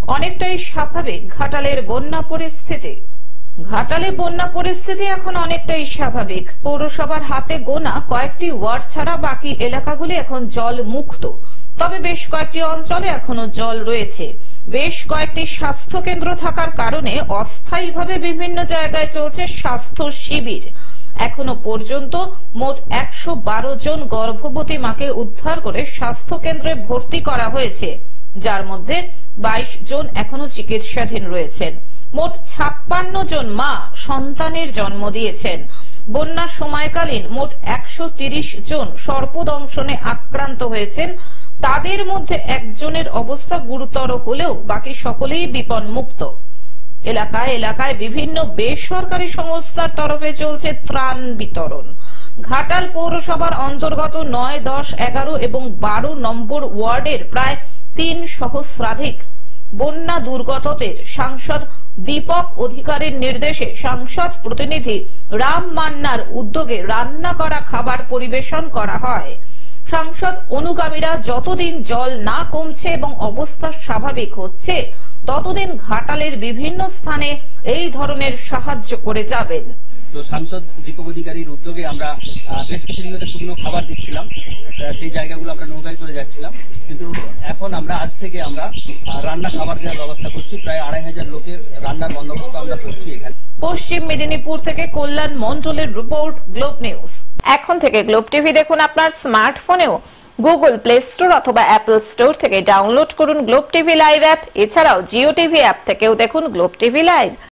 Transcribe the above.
অনেকটাই স্বাভাবিক ঘাটালের বন্যা পরিস্থিতি। ঘাটালে বন্যা পরিস্থিতি এখন অনেকটাই স্বাভাবিক। পৌরসভার হাতে গোনা কয়েকটি ওয়ার্ড ছাড়া বাকি এলাকাগুলি এখন জল মুক্ত। তবে বেশ কয়েকটি অঞ্চলে এখনো জল রয়েছে। বেশ কয়েকটি স্বাস্থ্য কেন্দ্র থাকার কারণে অস্থায়ীভাবে বিভিন্ন জায়গায় চলছে স্বাস্থ্য শিবির। এখনো পর্যন্ত মোট 112 জন গর্ভবতী মাকে উদ্ধার করে স্বাস্থ্য কেন্দ্রে ভর্তি করা হয়েছে, যার মধ্যে 22 জন এখনো চিকিৎসাধীন রয়েছেন। মোট 56 জন মা সন্তানের জন্ম দিয়েছেন। বন্যার সময়কালীন মোট 130 জন সর্পদংশনে আক্রান্ত হয়েছেন। তাদের মধ্যে একজনের অবস্থা গুরুতর হলেও বাকি সকলেই বিপন্মুক্ত। এলাকায় এলাকায় বিভিন্ন বেসরকারি সংস্থার তরফে চলছে ত্রাণ বিতরণ। ঘাটাল পৌরসভার অন্তর্গত 9, 10, 11 এবং 12 নম্বর ওয়ার্ডের প্রায় 3 সহস্রাধিক বন্যা দুর্গতদের সাংসদ দীপক অধিকারীর নির্দেশে সাংসদ প্রতিনিধি রাম মান্নার উদ্যোগে রান্না করা খাবার পরিবেশন করা হয়। সাংসদ অনুগামীরা যতদিন জল না কমছে এবং অবস্থা স্বাভাবিক হচ্ছে ততদিন ঘাটালের বিভিন্ন স্থানে এই ধরনের সাহায্য করে যাবেন। তো সাংসদ দীপক অধিকারীর উদ্যোগে আমরা বেশ কিছুদিন ধরে শুকনো খাবার দিচ্ছিলাম, সেই জায়গাগুলো আমরা নৌকায় করে যাচ্ছিলাম। কিন্তু এখন আমরা আজ থেকে আমরা রান্না খাবার দেওয়ার ব্যবস্থা করছি। প্রায় 2500 লোকের রান্নার বন্দোবস্ত আমরা করছি এখানে। পশ্চিম মেদিনীপুর থেকে কল্যাণ মন্ডলের রিপোর্ট, গ্লোব নিউজ। এখন থেকে গ্লোব টিভি দেখুন আপনার স্মার্টফোনেও। গুগল প্লে স্টোর অথবা অ্যাপল স্টোর থেকে ডাউনলোড করুন গ্লোব টিভি লাইভ অ্যাপ। এছাড়াও জিও টিভি অ্যাপ থেকেও দেখুন গ্লোব টিভি লাইভ।